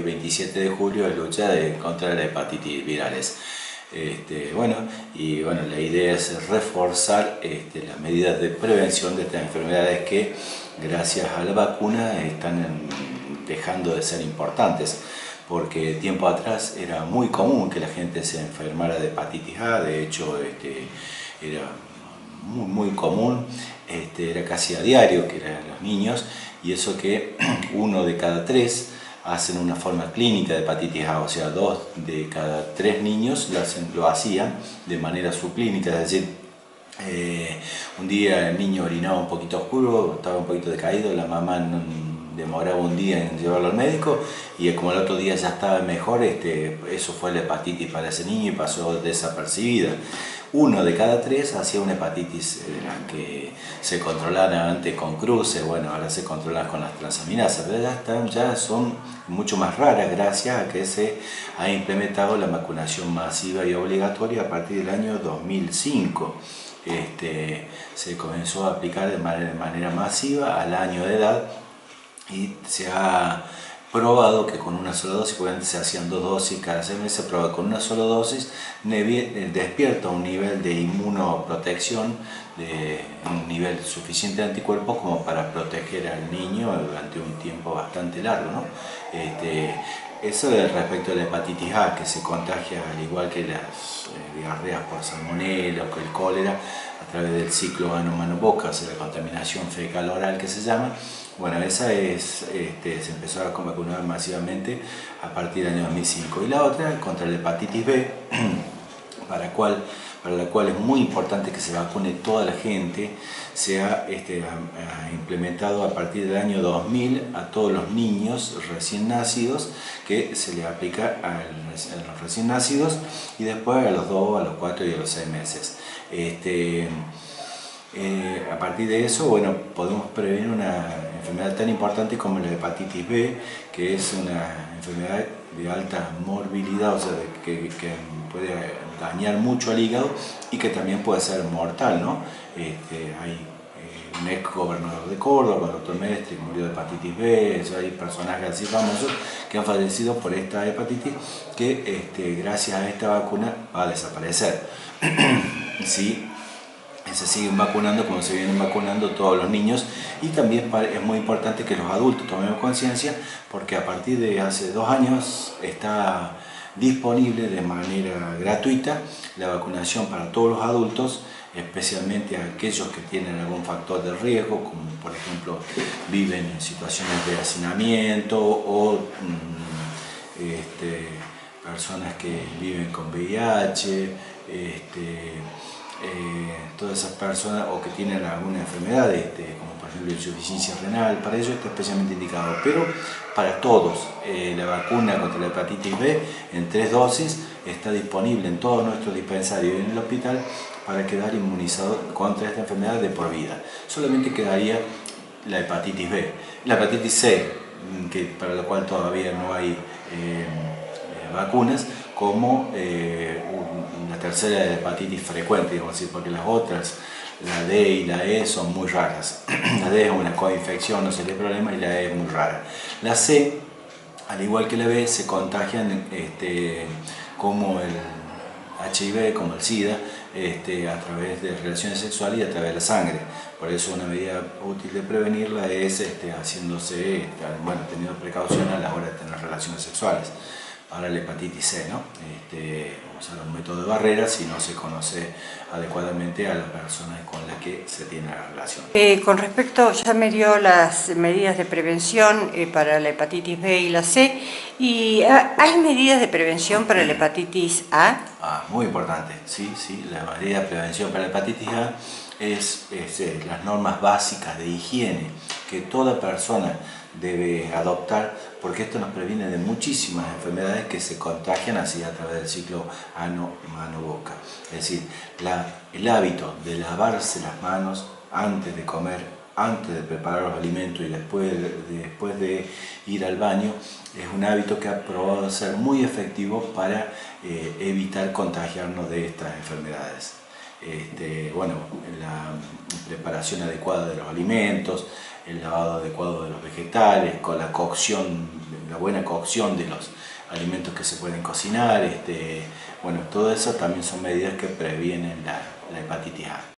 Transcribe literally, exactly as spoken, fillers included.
veintisiete de julio es lucha de, contra la hepatitis virales. Este, bueno, y bueno, la idea es reforzar este, las medidas de prevención de estas enfermedades que gracias a la vacuna están en, dejando de ser importantes, porque tiempo atrás era muy común que la gente se enfermara de hepatitis A. De hecho este, era muy, muy común, este, era casi a diario que eran los niños, y eso que uno de cada tres hacen una forma clínica de hepatitis A, o sea, dos de cada tres niños lo, hacen, lo hacían de manera subclínica, es decir, eh, un día el niño orinaba un poquito oscuro, estaba un poquito decaído, la mamá no, demoraba un día en llevarlo al médico y como el otro día ya estaba mejor, este, eso fue la hepatitis para ese niño y pasó desapercibida. Uno de cada tres hacía una hepatitis eh, que se controlaba antes con cruces, bueno, ahora se controlan con las transaminasas, pero ya, están, ya son mucho más raras gracias a que se ha implementado la vacunación masiva y obligatoria a partir del año dos mil cinco. Este, se comenzó a aplicar de manera, de manera masiva al año de edad y se ha probado que con una sola dosis, porque antes se hacían dos dosis cada seis meses, se probó con una sola dosis, despierta un nivel de inmunoprotección, de un nivel suficiente de anticuerpos como para proteger al niño durante un tiempo bastante largo, ¿no? Este, eso es respecto a la hepatitis A, que se contagia al igual que las eh, diarreas por salmonela o que el cólera, a través del ciclo ano-mano-boca, o sea, la contaminación fecal-oral que se llama. Bueno, esa es, este, se empezó a vacunar masivamente a partir del año dos mil cinco. Y la otra, contra la hepatitis B, para, cual, para la cual es muy importante que se vacune toda la gente, se ha este, ha, ha implementado a partir del año dos mil a todos los niños recién nacidos, que se le aplica a los recién nacidos y después a los dos, a los cuatro y a los seis meses. Este, Eh, a partir de eso, bueno, podemos prevenir una enfermedad tan importante como la hepatitis B, que es una enfermedad de alta morbilidad, o sea, de, que, que puede dañar mucho al hígado y que también puede ser mortal, ¿no? Este, hay eh, un ex gobernador de Córdoba, el doctor Mestre, que murió de hepatitis B, eso, hay personajes así famosos que han fallecido por esta hepatitis, que este, gracias a esta vacuna va a desaparecer. ¿Sí? Se siguen vacunando como se vienen vacunando todos los niños, y también es muy importante que los adultos tomemos conciencia, porque a partir de hace dos años está disponible de manera gratuita la vacunación para todos los adultos, especialmente aquellos que tienen algún factor de riesgo, como por ejemplo viven en situaciones de hacinamiento o mm, este, personas que viven con V I H, este, Eh, todas esas personas o que tienen alguna enfermedad, este, como por ejemplo insuficiencia renal. Para ello está especialmente indicado, pero para todos eh, la vacuna contra la hepatitis B en tres dosis está disponible en todos nuestros dispensarios y en el hospital para quedar inmunizado contra esta enfermedad de por vida. Solamente quedaría la hepatitis B, la hepatitis C, que, para la cual todavía no hay eh, vacunas, como eh, una tercera hepatitis frecuente, digamos así, porque las otras, la D y la E, son muy raras. La D es una coinfección, no sería problema, y la E es muy rara. La C, al igual que la B, se contagian este, como el H I V, como el SIDA, este, a través de relaciones sexuales y a través de la sangre. Por eso una medida útil de prevenirla es este, haciéndose, bueno, teniendo precaución a la hora de tener relaciones sexuales. Ahora la hepatitis C, ¿no? Este, usar un método de barrera si no se conoce adecuadamente a la persona con la que se tiene la relación. Eh, con respecto, ya me dio las medidas de prevención eh, para la hepatitis B y la C, y ¿hay medidas de prevención para la hepatitis A? Ah, muy importante, sí, sí, la medida de prevención para la hepatitis A es, es eh, las normas básicas de higiene que toda persona debe adoptar, porque esto nos previene de muchísimas enfermedades que se contagian así a través del ciclo ano-mano-boca. Es decir, la, el hábito de lavarse las manos antes de comer, antes de preparar los alimentos y después de, después de ir al baño, es un hábito que ha probado ser muy efectivo para eh, evitar contagiarnos de estas enfermedades. Este, bueno, la preparación adecuada de los alimentos, el lavado adecuado de los vegetales, con la cocción, la buena cocción de los alimentos que se pueden cocinar, este, bueno, todo eso también son medidas que previenen la, la hepatitis A.